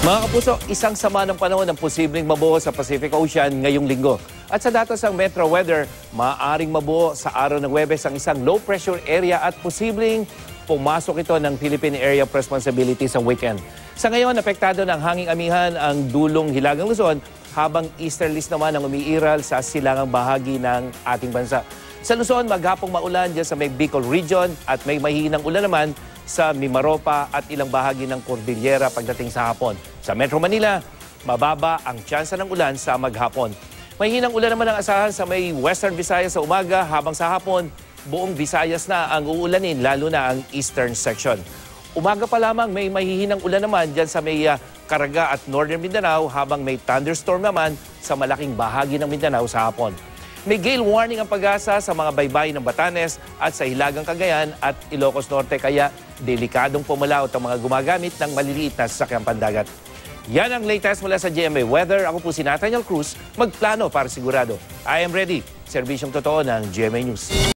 Mga kapuso, isang sama ng panahon ang posibleng mabuo sa Pacific Ocean ngayong linggo. At sa datos ng Metro Weather, maaaring mabuo sa araw ng Huwebes ang isang low-pressure area at posibleng pumasok ito ng Philippine Area of Responsibility sa weekend. Sa ngayon, apektado ng hanging amihan ang dulong Hilagang Luzon, habang easterlies naman ang umiiral sa silangang bahagi ng ating bansa. Sa Luzon, maghapong maulan dyan sa may Bicol Region at may mahihinang ulan naman sa Mimaropa at ilang bahagi ng Cordillera pagdating sa hapon. Sa Metro Manila, mababa ang tsansa ng ulan sa maghapon. Mahihinang ulan naman ang asahan sa may Western Visayas sa umaga, habang sa hapon, buong Visayas na ang uulanin, lalo na ang eastern section. Umaga pa lamang may mahihinang ulan naman dyan sa may Caraga at Northern Mindanao, habang may thunderstorm naman sa malaking bahagi ng Mindanao sa hapon. May gale warning ang Pag-asa sa mga baybayin ng Batanes at sa Hilagang Cagayan at Ilocos Norte, kaya delikadong pumalaot ang mga gumagamit ng maliliit na sasakyang pandagat. Yan ang latest mula sa GMA Weather. Ako po si Nathaniel Cruz, magplano para sigurado. I am ready. Serbisyong totoo ng GMA News.